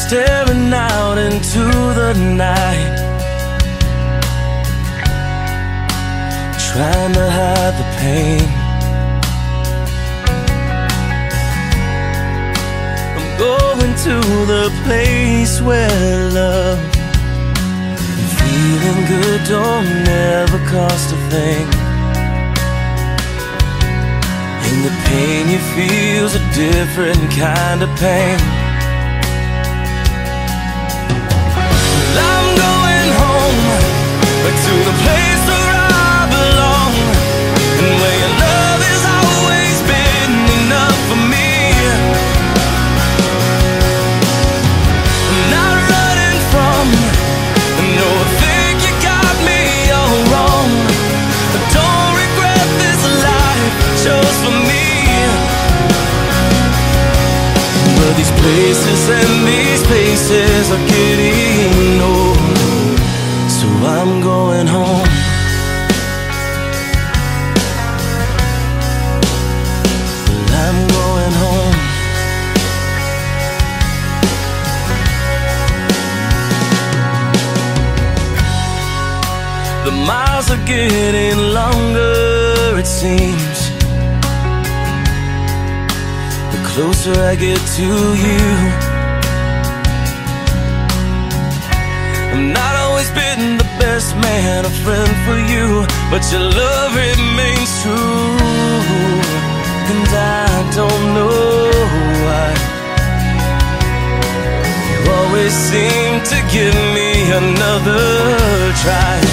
staring out into the night, trying to hide the pain. I'm going to the place where love and feeling good don't never cost a thing. And the pain you feel's a different kind of pain. I'm going home, to the place where I belong, and where your love has always been enough for me. I'm not running from, no, I think you got me all wrong. I don't regret this life chose for me. But these places and these places are getting old, so I'm going home. Well, I'm going home. The miles are getting longer, it seems, the closer I get to you. I'm not always been the best man, a friend for you, but your love remains true. And I don't know why you always seem to give me another try.